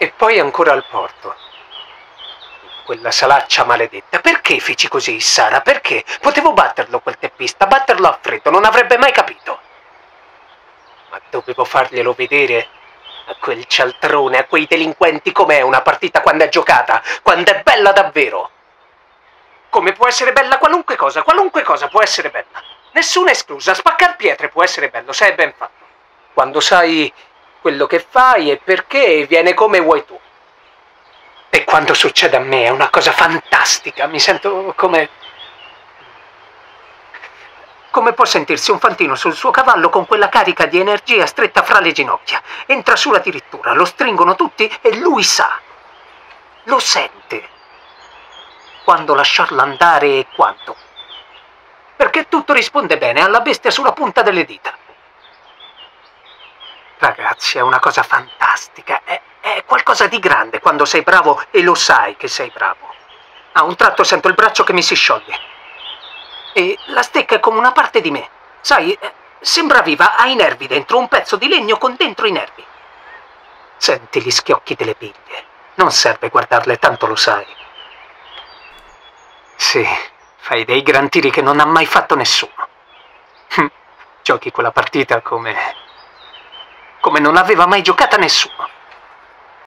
E poi ancora al porto. Quella salaccia maledetta. Perché feci così, Sara? Perché? Potevo batterlo quel teppista, batterlo a freddo, non avrebbe mai capito. Ma dovevo farglielo vedere a quel cialtrone, a quei delinquenti com'è una partita quando è giocata, quando è bella davvero. Come può essere bella qualunque cosa può essere bella. Nessuna esclusa, spaccar pietre può essere bello se è ben fatto. Quando sai quello che fai e perché viene come vuoi tu. E quando succede a me è una cosa fantastica, mi sento come... Come può sentirsi un fantino sul suo cavallo con quella carica di energia stretta fra le ginocchia? Entra su addirittura, lo stringono tutti e lui sa. Lo sente. Quando lasciarla andare e quando. Perché tutto risponde bene alla bestia sulla punta delle dita. Ragazzi, è una cosa fantastica, è qualcosa di grande quando sei bravo e lo sai che sei bravo. A un tratto sento il braccio che mi si scioglie. E la stecca è come una parte di me. Sai, sembra viva, ha i nervi dentro, un pezzo di legno con dentro i nervi. Senti gli schiocchi delle biglie. Non serve guardarle, tanto lo sai. Sì, fai dei gran tiri che non ha mai fatto nessuno. Giochi quella partita come non aveva mai giocata nessuno.